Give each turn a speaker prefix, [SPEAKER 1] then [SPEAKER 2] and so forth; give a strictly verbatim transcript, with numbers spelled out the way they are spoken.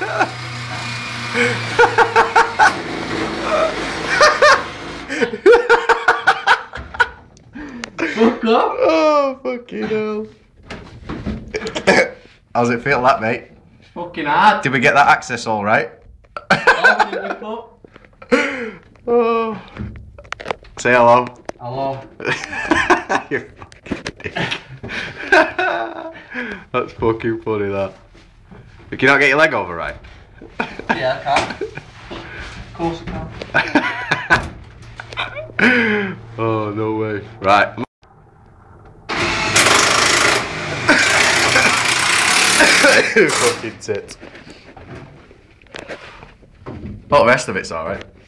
[SPEAKER 1] Fuck off!
[SPEAKER 2] Oh, fucking hell. How's it feel, that, mate?
[SPEAKER 1] It's fucking hard.
[SPEAKER 2] Did we get that access all right? Oh. Say hello.
[SPEAKER 1] Hello.
[SPEAKER 2] You fucking dick. That's fucking funny, that. Can you not get your leg over right?
[SPEAKER 1] Yeah, I can. Of course I can.
[SPEAKER 2] Oh, no way. Right. Fucking tits. Oh, the rest of it's alright.